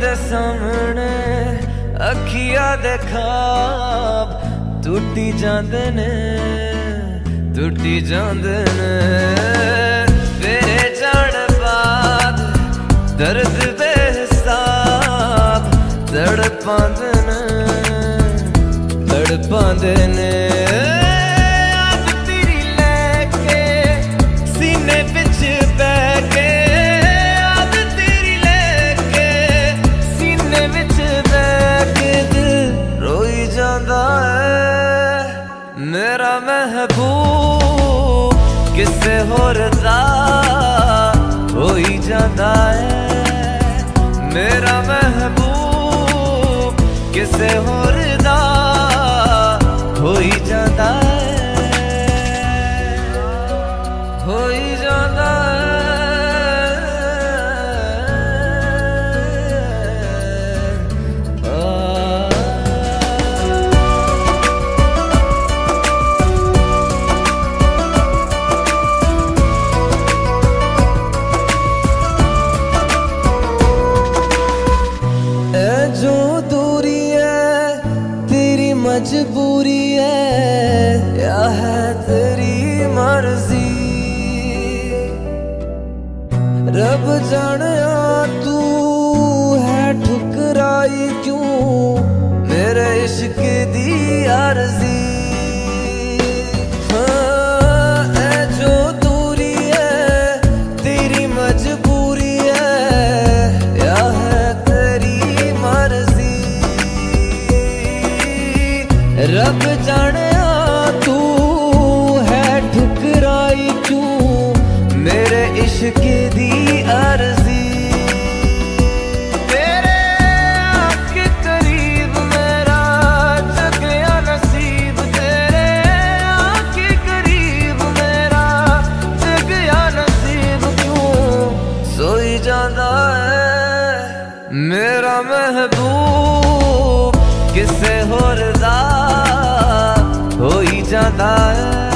दे सामने अखियां दे ख्वाब टूटी जांदे ने, टूटी जांदे ने। तेरे जान बाद दर्द बेहिसाब तड़पांदे ने, तड़पांदे ने। याद तेरी लेके सीने विच बह के, याद तेरी लेके सीने विच बह के दिल रोई जांदा है। मेरा महबूब किसे होर दा होई जांदा है। मेरा महबूब किसे होर दा होई जांदा है, होई जांदा जो दूरी है तेरी मजबूरी है या है तेरी मर्जी। रब जाने तू है ठुकराई क्यों मेरे इश्क दी अर्जी। जो दूरी है तेरी मजबूरी है या है तेरी मर्जी। रब जाने तू है ठुकराई क्यों मेरे इश्क दी अर्जी। तेरे आके करीब मेरा जग गया नसीब, तेरे आके करीब मेरा जग गया नसीब। क्यों सोई जांदा है मेरा महबूब किसे होर दा होई जांदा है।